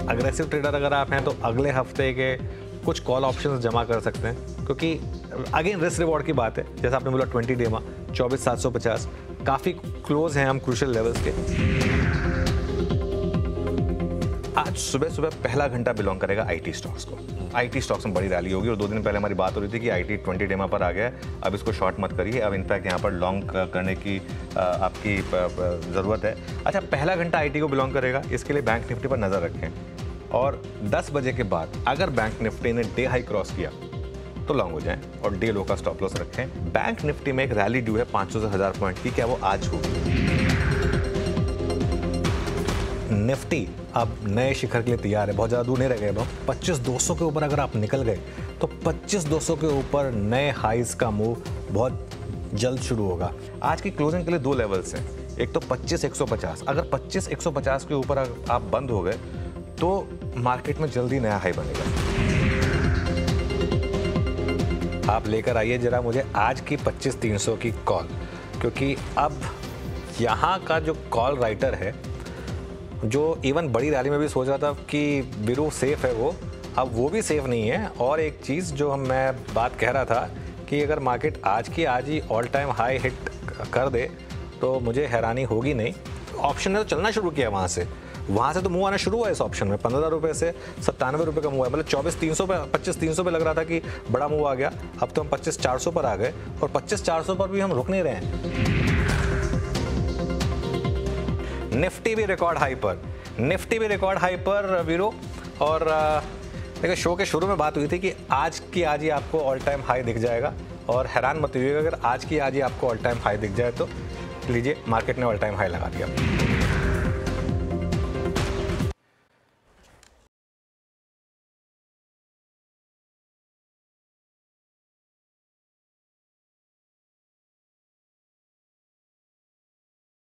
Aggressive trader अगर आप हैं तो अगले हफ्ते के कुछ कॉल ऑप्शंस जमा कर सकते हैं, क्योंकि अगेन रिस्क रिवॉर्ड की बात है। जैसा आपने बोला 20 डेमा 24,750 काफ़ी क्लोज हैं हम क्रूशियल लेवल्स के। आज सुबह सुबह पहला घंटा बिलोंग करेगा आईटी स्टॉक्स को। आईटी स्टॉक्स में बड़ी रैली होगी और 2 दिन पहले हमारी बात हो रही थी कि आईटी 20 डेमा पर आ गया है, अब इसको शॉर्ट मत करिए, अब इनफैक्ट यहाँ पर लॉन्ग करने की आपकी ज़रूरत है। अच्छा, पहला घंटा आईटी को बिलोंग करेगा, इसके लिए बैंक निफ्टी पर नज़र रखें और 10 बजे के बाद अगर बैंक निफ्टी ने डे हाई क्रॉस किया तो लॉन्ग हो जाएं और डे लो का स्टॉप लॉस रखें। बैंक निफ्टी में एक रैली ड्यू है 500 से 1000 पॉइंट की, क्या वो आज होगी? निफ्टी अब नए शिखर के लिए तैयार है, बहुत ज़्यादा दूर नहीं रह गए। अब 25,200 के ऊपर अगर आप निकल गए तो 25,200 के ऊपर नए हाइज का मूव बहुत जल्द शुरू होगा। आज की क्लोजिंग के लिए 2 लेवल्स हैं, एक तो 25,150। अगर 25,150 के ऊपर आप बंद हो गए तो मार्केट में जल्दी नया हाई बनेगा। आप लेकर आइए जरा मुझे आज की 25,300 की कॉल, क्योंकि अब यहाँ का जो कॉल राइटर है, जो इवन बड़ी रैली में भी सोच रहा था कि बिरू सेफ है, वो अब वो भी सेफ नहीं है। और एक चीज़ जो मैं बात कह रहा था कि अगर मार्केट आज ही ऑल टाइम हाई हिट कर दे तो मुझे हैरानी होगी नहीं। ऑप्शन ने तो चलना शुरू किया, वहाँ से तो मुंह आना शुरू हुआ इस ऑप्शन में। 15 रुपये से 97 रुपये का मुंह है, मतलब 24,300 पे 25,300 पे लग रहा था कि बड़ा मुंह आ गया। अब तो हम 25,400 पर आ गए और 25,400 पर भी हम रुक नहीं रहे हैं। निफ्टी भी रिकॉर्ड हाई पर वीरो। और देखिए, शो के शुरू में बात हुई थी कि आज ही आपको ऑल टाइम हाई दिख जाएगा और हैरान मत होइएगा अगर आज ही आपको ऑल टाइम हाई दिख जाए तो लीजिए, मार्केट ने ऑल टाइम हाई लगा दिया।